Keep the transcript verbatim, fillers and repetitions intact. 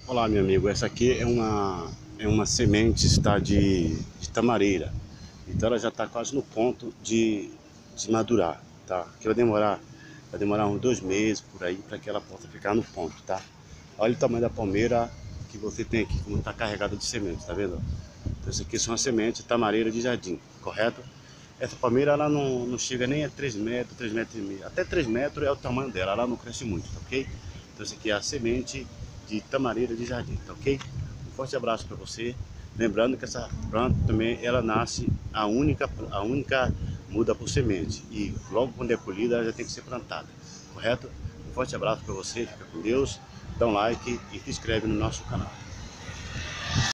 Olá, meu amigo, essa aqui é uma, é uma semente está de, de tamareira. Então ela já está quase no ponto de, de madurar, tá? Que vai demorar, vai demorar uns dois meses por aí para que ela possa ficar no ponto, tá? Olha o tamanho da palmeira que você tem aqui, como está carregada de semente, tá vendo? Então isso aqui são as sementes de tamareira de jardim, correto? Essa palmeira ela não, não chega nem a três metros, três metros e meio. Até três metros é o tamanho dela, ela não cresce muito, tá ok? Então essa aqui é a semente de tamareira de jardim, tá ok? Um forte abraço para você. Lembrando que essa planta também ela nasce a única, a única muda por semente. E logo quando é colhida ela já tem que ser plantada, correto? Um forte abraço para você, fica com Deus, dá um like e se inscreve no nosso canal.